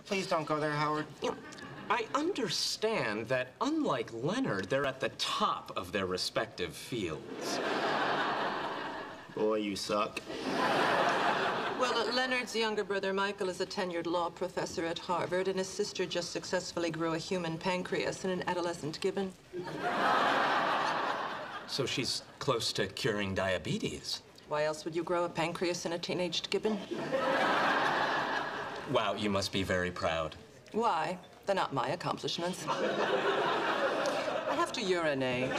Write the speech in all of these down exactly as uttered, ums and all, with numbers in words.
Please don't go there, Howard. You know, I understand that, unlike Leonard, they're at the top of their respective fields. Boy, you suck. Well, uh, Leonard's younger brother, Michael, is a tenured law professor at Harvard, and his sister just successfully grew a human pancreas in an adolescent gibbon. So she's close to curing diabetes. Why else would you grow a pancreas in a teenaged gibbon? Wow, you must be very proud. Why? They're not my accomplishments. I have to urinate.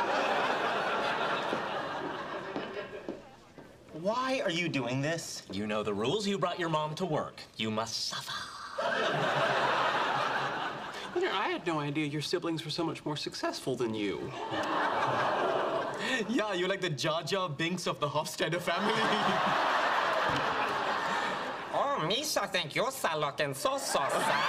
Why are you doing this? You know the rules. You brought your mom to work. You must suffer. Leonard, I had no idea your siblings were so much more successful than you. Yeah, you're like the Jar Jar Binks of the Hofstadter family. Oh, Misha, think you're looking so, so sad.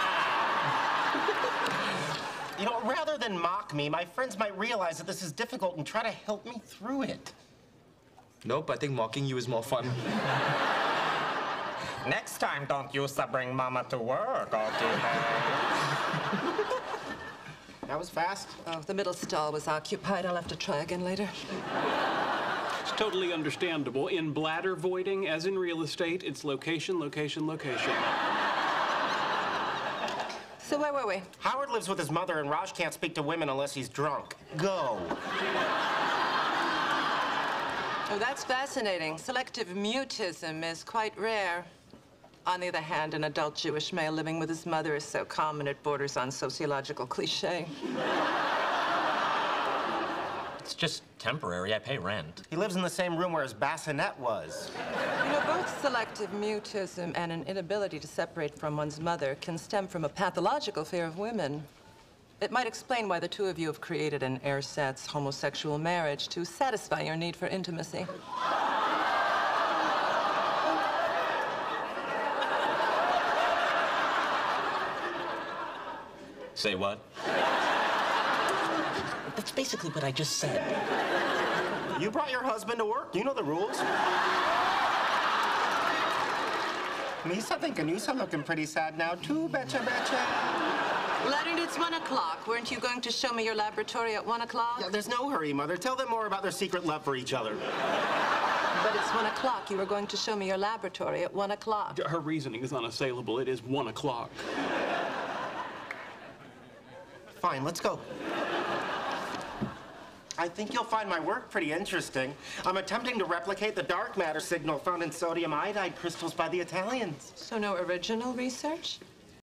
You know, rather than mock me, my friends might realize that this is difficult and try to help me through it. Nope, I think mocking you is more fun. Next time, don't use to bring Mama to work, okay? That was fast. Oh, the middle stall was occupied. I'll have to try again later. It's totally understandable. In bladder voiding, as in real estate, it's location, location, location. So where were we? Howard lives with his mother, and Raj can't speak to women unless he's drunk. Go. Oh, that's fascinating. Selective mutism is quite rare. On the other hand, an adult Jewish male living with his mother is so common it borders on sociological cliché. It's just temporary. I pay rent. He lives in the same room where his bassinet was. You know, both selective mutism and an inability to separate from one's mother can stem from a pathological fear of women. It might explain why the two of you have created an ersatz homosexual marriage to satisfy your need for intimacy. Say what? That's basically what I just said. You brought your husband to work. You know the rules. Misa think Anissa looking pretty sad now, too, betcha, betcha. Leonard, it's one o'clock. Weren't you going to show me your laboratory at one o'clock? Yeah, there's no hurry, Mother. Tell them more about their secret love for each other. But it's one o'clock. You were going to show me your laboratory at one o'clock. Her reasoning is unassailable. It is one o'clock. Fine, let's go. I think you'll find my work pretty interesting. I'm attempting to replicate the dark matter signal found in sodium iodide crystals by the Italians. So no original research?